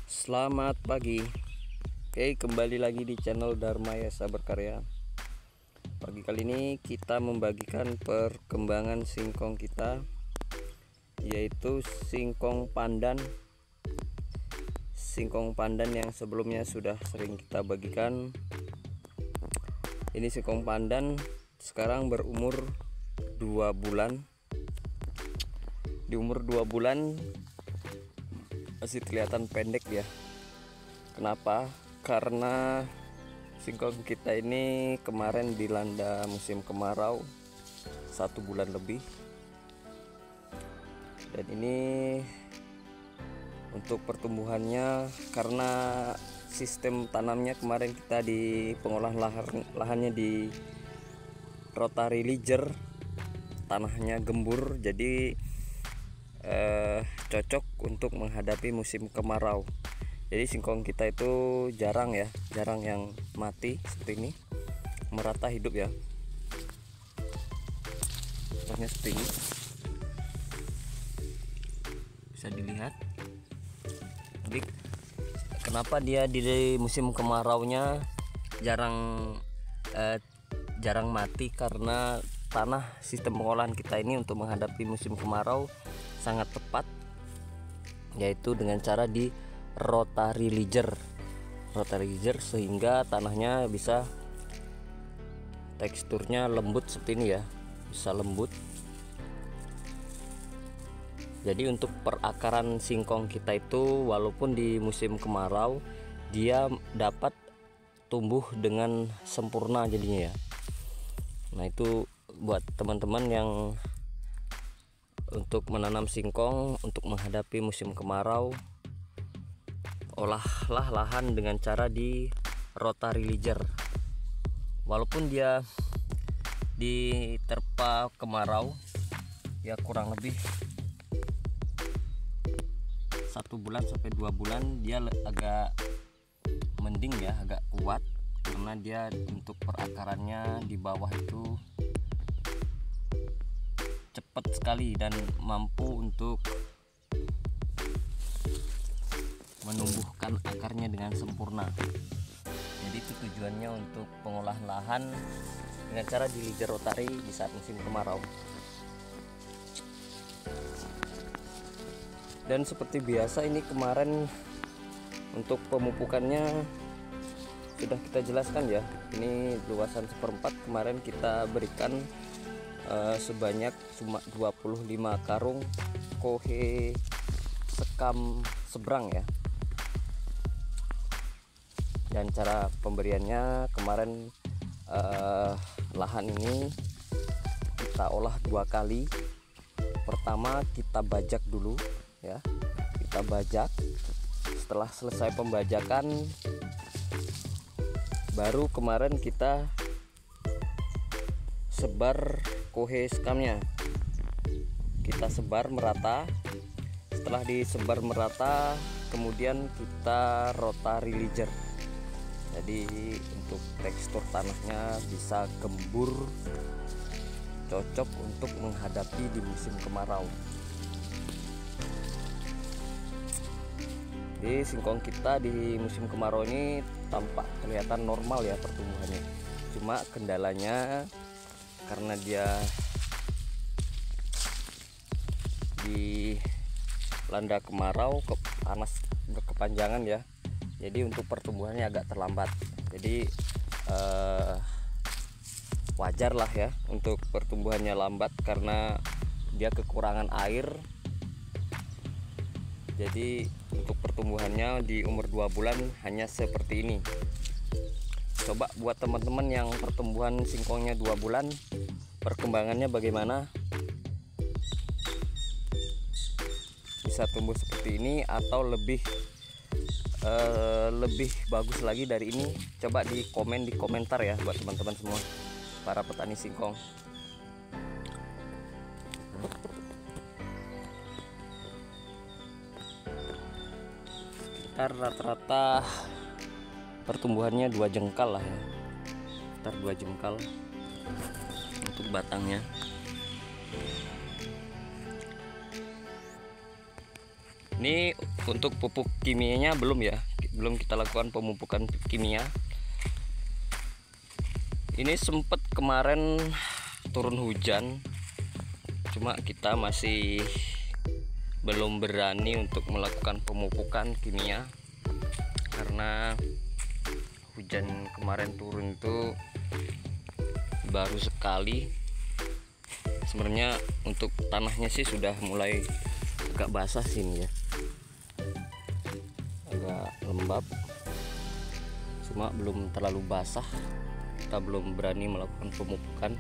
Selamat pagi. Oke, kembali lagi di channel Dharma Yasa Berkarya. Pagi kali ini kita membagikan perkembangan singkong kita, yaitu singkong pandan. Singkong pandan yang sebelumnya sudah sering kita bagikan. Ini singkong pandan sekarang berumur 2 bulan. Di umur 2 bulan masih kelihatan pendek ya. Kenapa? Karena singkong kita ini kemarin dilanda musim kemarau 1 bulan lebih, dan ini untuk pertumbuhannya karena sistem tanamnya kemarin kita di pengolahan lahannya di rotary liger, tanahnya gembur, jadi cocok untuk menghadapi musim kemarau. Jadi singkong kita itu jarang yang mati seperti ini, merata hidup ya. Contohnya seperti ini, bisa dilihat. Jadi kenapa dia di musim kemaraunya jarang mati? Karena tanah sistem pengolahan kita ini untuk menghadapi musim kemarau sangat tepat, yaitu dengan cara di rotary liger sehingga tanahnya bisa teksturnya lembut seperti ini ya, bisa lembut. Jadi untuk perakaran singkong kita itu walaupun di musim kemarau dia dapat tumbuh dengan sempurna jadinya ya. Nah, itu buat teman-teman yang untuk menanam singkong untuk menghadapi musim kemarau, olahlah lahan dengan cara di rotary liger. Walaupun dia diterpa kemarau ya kurang lebih 1 bulan sampai 2 bulan, dia agak mending ya, agak kuat, karena dia untuk perakarannya di bawah itu cepat sekali dan mampu untuk menumbuhkan akarnya dengan sempurna. Jadi itu tujuannya untuk pengolahan lahan dengan cara di liger rotary di saat musim kemarau. Dan seperti biasa ini kemarin untuk pemupukannya sudah kita jelaskan ya. Ini luasan 1/4 kemarin kita berikan sebanyak cuma 25 karung kohe sekam seberang ya. Dan cara pemberiannya kemarin lahan ini kita olah 2 kali. Pertama kita bajak dulu ya, kita bajak. Setelah selesai pembajakan baru kemarin kita sebar kohe sekamnya, kita sebar merata. Setelah disebar merata kemudian kita rotary liger. Jadi untuk tekstur tanahnya bisa gembur, cocok untuk menghadapi di musim kemarau. Jadi singkong kita di musim kemarau ini tampak kelihatan normal ya pertumbuhannya. Cuma kendalanya karena dia dilanda kemarau, panas berkepanjangan ya. Jadi untuk pertumbuhannya agak terlambat. Jadi wajar lah ya untuk pertumbuhannya lambat karena dia kekurangan air. Jadi untuk pertumbuhannya di umur 2 bulan hanya seperti ini. Coba buat teman-teman yang pertumbuhan singkongnya 2 bulan, perkembangannya bagaimana? Bisa tumbuh seperti ini atau lebih bagus lagi dari ini? Coba di komentar ya buat teman-teman semua para petani singkong. Rata-rata pertumbuhannya 2 jengkal lah ya, sekitar 2 jengkal untuk batangnya. Ini untuk pupuk kimianya belum ya, belum kita lakukan pemupukan kimia. Ini sempat kemarin turun hujan, cuma kita masih belum berani untuk melakukan pemupukan kimia karena hujan kemarin turun itu baru sekali. Sebenarnya untuk tanahnya sih sudah mulai agak basah sih ini ya, agak lembab, cuma belum terlalu basah. Kita belum berani melakukan pemupukan.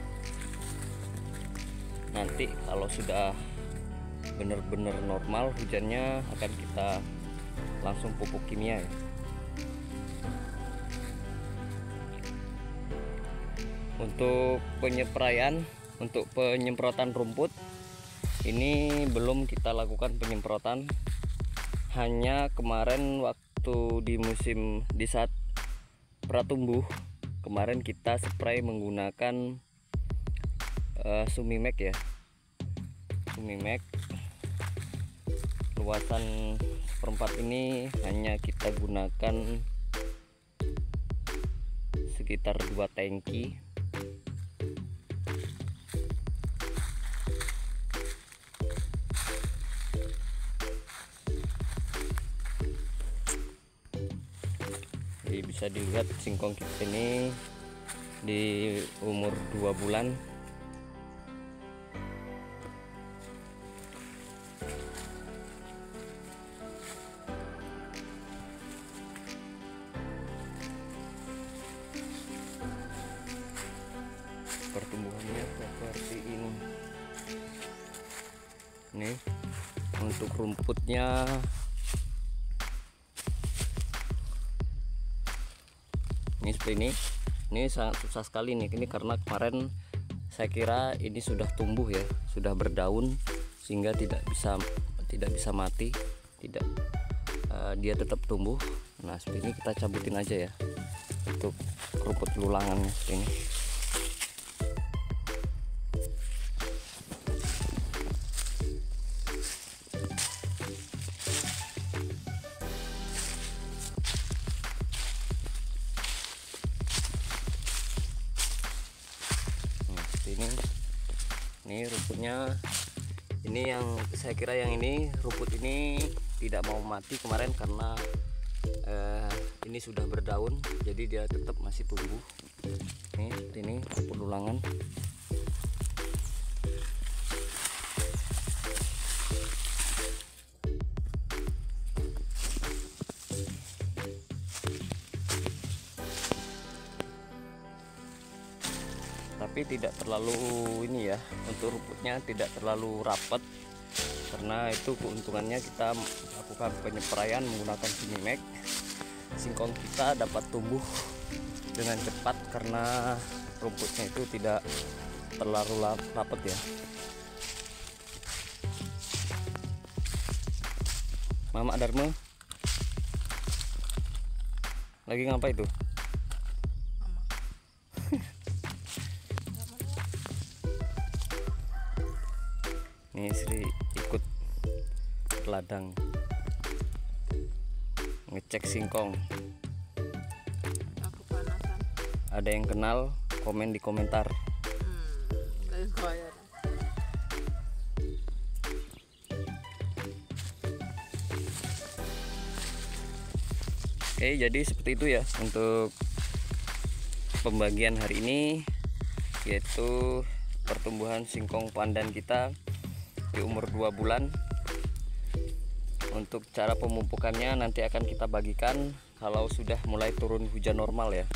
Nanti kalau sudah benar-benar normal hujannya akan kita langsung pupuk kimia ya. Untuk penyepraian, untuk penyemprotan rumput ini belum kita lakukan penyemprotan. Hanya kemarin waktu di saat pratumbuh kemarin kita spray menggunakan Sumimax ya, Sumimax luasan seperempat ini hanya kita gunakan sekitar 2 tangki. Jadi bisa dilihat singkong kita ini di umur 2 bulan. Pertumbuhannya seperti ini. Nih untuk rumputnya ini seperti ini sangat susah sekali nih. Ini karena kemarin saya kira ini sudah tumbuh ya, sudah berdaun sehingga tidak bisa mati, tidak dia tetap tumbuh. Nah seperti ini kita cabutin aja ya untuk rumput lulangannya seperti ini. Ini rumputnya, ini yang saya kira yang ini rumput ini tidak mau mati kemarin karena ini sudah berdaun, jadi dia tetap masih tumbuh. Ini rumput lulangan. Tapi tidak terlalu ini ya, untuk rumputnya tidak terlalu rapat, karena itu keuntungannya kita lakukan penyepraian menggunakan Sumimax. Singkong kita dapat tumbuh dengan cepat karena rumputnya itu tidak terlalu rapat ya. Mama Dharma lagi ngapa itu? Ini Sri ikut ke ladang ngecek singkong. Aku panasan. Ada yang kenal, komen di komentar. Oke, jadi seperti itu ya untuk pembagian hari ini, yaitu pertumbuhan singkong pandan kita di umur 2 bulan. Untuk cara pemupukannya nanti akan kita bagikan kalau sudah mulai turun hujan normal ya.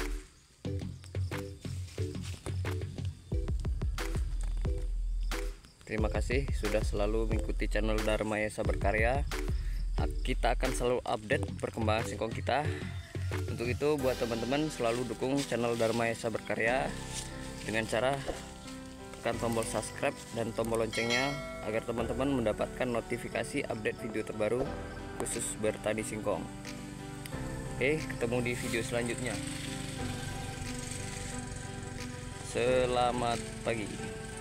Terima kasih sudah selalu mengikuti channel Dharma Yasa Berkarya. Kita akan selalu update perkembangan singkong kita. Untuk itu buat teman-teman selalu dukung channel Dharma Yasa Berkarya dengan cara tekan tombol subscribe dan tombol loncengnya agar teman-teman mendapatkan notifikasi update video terbaru khusus bertani singkong. Oke, ketemu di video selanjutnya. Selamat pagi.